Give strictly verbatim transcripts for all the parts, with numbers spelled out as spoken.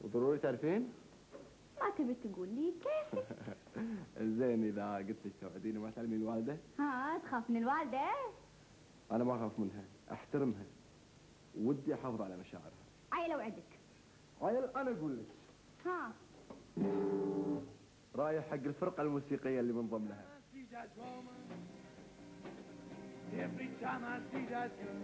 ضروري تعرفين؟ ما تبي تقول لي كيف؟ زين اذا قلت لك توعديني ما تعلمين الوالده؟ ها تخاف من الوالده؟ انا ما اخاف منها، احترمها ودي احافظ على مشاعرها. عيل اوعدك. عيل انا اقول لك. ها رايح حق الفرقه الموسيقيه اللي منضم لها. Every time I see that girl,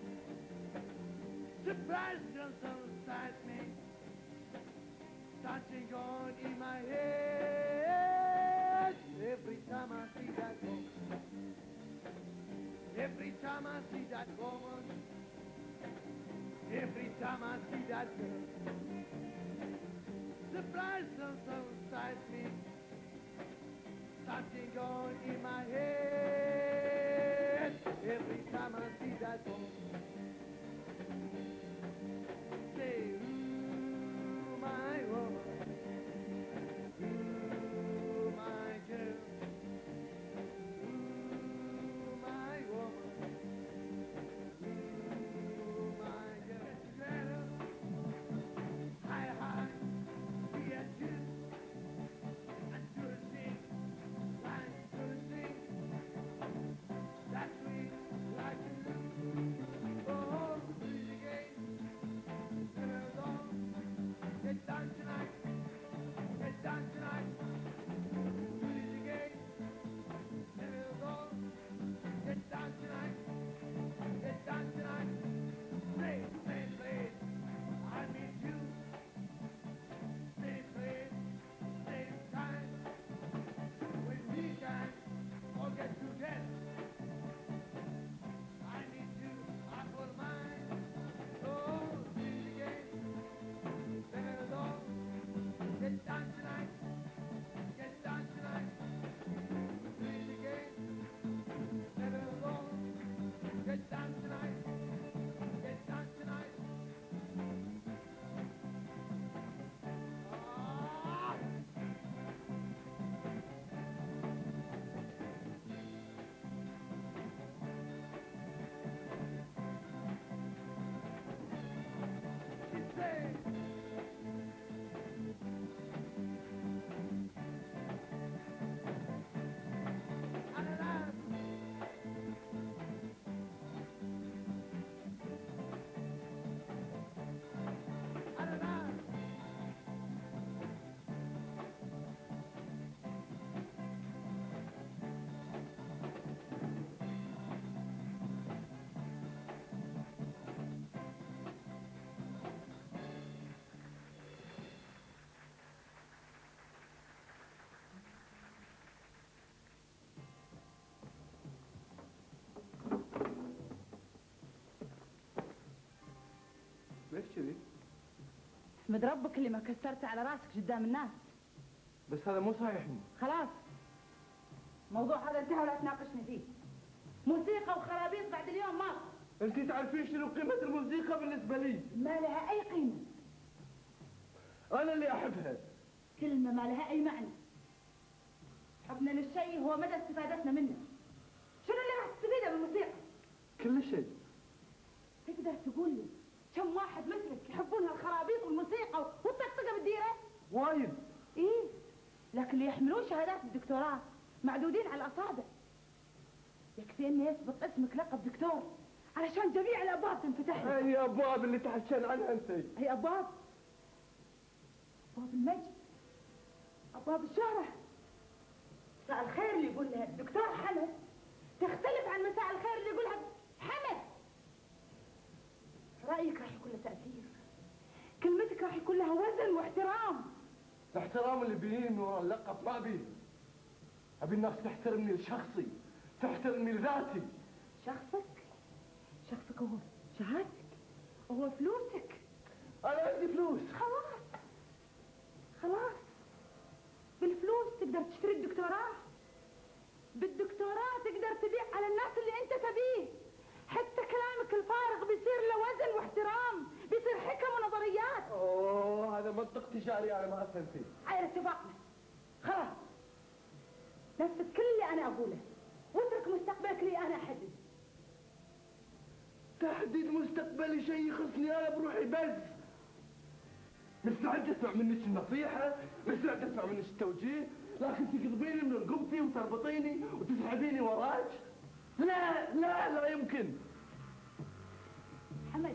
surprise girl inside me, starting on in my head. Every time I see that woman, every time I see that woman, every time I see that girl, surprise girl inside me, starting on in my head. Every time I see that woman, say, ooh, my woman, ooh, my girl, ooh, my woman, ooh, my girl. Together, high, high, be a kiss, and do a thing, like do a thing, that sweet. Like you do. Oh, do it again. Never go. Get down tonight. Get down tonight. Do it again. Never go. Get down tonight. Get down tonight. Play, play, play. I need you. Play, play. Same time. When we can all get together. Get down tonight, get down tonight, do it again, never alone. Get down tonight, get down tonight. Ah! She said, ليش كذي؟ احمد ربك اللي ما كسرت على راسك قدام الناس. بس هذا مو صحيح. خلاص الموضوع هذا انتهى ولا تناقشني فيه. موسيقى وخرابيط بعد اليوم ما. انت تعرفين شنو قيمة الموسيقى بالنسبة لي؟ ما لها اي قيمة. انا اللي احبها. كلمة ما لها اي معنى. حبنا للشيء هو مدى استفادتنا منه. شنو اللي راح تستفيده بالموسيقى؟ كل شيء. تقدر تقول لي كم واحد مثلك يحبون هالخرابيط والموسيقى والطقطقه بالديره؟ وايد. ايه لكن اللي يحملون شهادات الدكتوراه معدودين على الاصابع. يكفي اني يسبق اسمك لقب دكتور علشان جميع الابواب تنفتح لك. هي ابواب اللي تحكين عنها انت. هي ابواب ابواب المجد، ابواب الشهره. مساء الخير اللي يقول لها الدكتور حمد تختلف عن مساء الخير اللي يقولها حمد. رأيك راح يكون له تأثير، كلمتك راح يكون لها وزن واحترام. الاحترام اللي بيجيني من ورا اللقب ما ابيه. ابي الناس تحترمني لشخصي، تحترمني لذاتي. شخصك؟ شخصك هو شهادتك، هو فلوسك. انا عندي فلوس. خلاص خلاص بالفلوس تقدر تشتري الدكتوراه، بالدكتوراه تقدر تبيع على الناس اللي انت تبيه. حتى كلامك الفارغ بيصير له وزن واحترام، بيصير حكم ونظريات. اوه هذا منطق تجاري انا ما افهم فيه. على اتفاقنا خلاص نفذ كل اللي انا اقوله واترك مستقبلك لي انا احدد. تحديد مستقبلي شيء يخصني انا بروحي بس. مستعد اسمع منك النصيحة، مستعد اسمع منك التوجيه، لكن تقلبيني من رقبتي وتربطيني وتسحبيني وراك؟ لا لا لا يمكن. حمد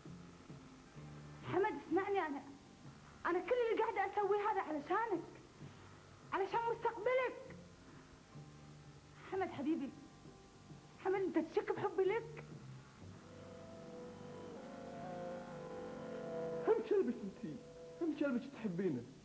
حمد اسمعني، انا انا كل اللي قاعده اسوي هذا علشانك، علشان مستقبلك. حمد حبيبي، حمد انت تشك بحبي لك؟ هم كلبك انتي، هم كلبك تحبينه.